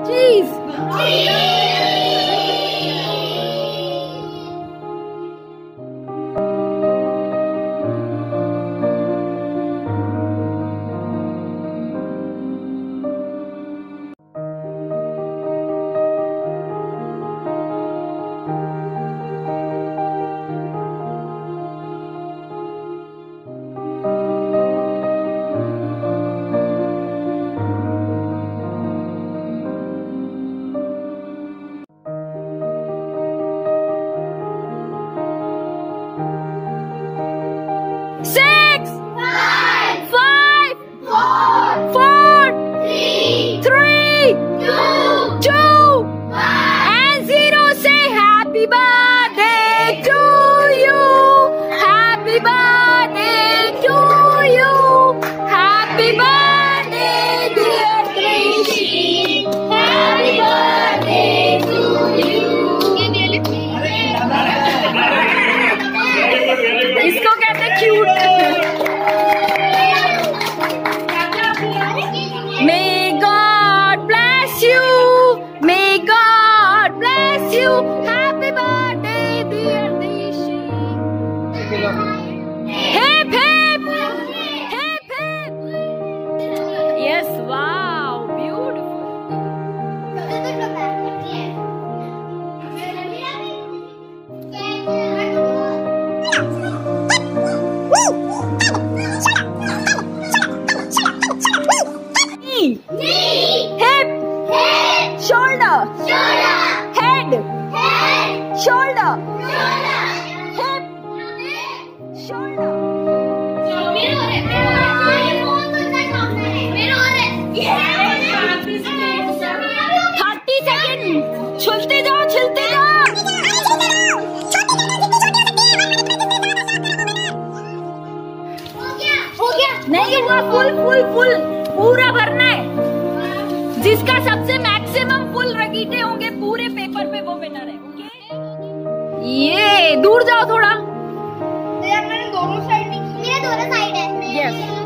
Cheese. Six, five, four, three, two, and zero. Say happy birthday to you. Happy birthday to you. Happy birthday, dear Dishi. Happy birthday to you. इसको कहते cute. May God bless you. May God bless you. Happy birthday, dear Dishi. Hip hip, hip hip. Yes, wow, beautiful. Hip, shoulder, head, shoulder, hip, shoulder. 30 second. छिलते जाओ, छिलते जाओ. नहीं हुआ. Full full full पूरा भरना है. जिसका सबसे मैक्सिमम फुल रगीटे होंगे पूरे पेपर पे वो विनर है. ओके. ये दूर जाओ थोड़ा. यार मैंने दोनों साइड है. यस.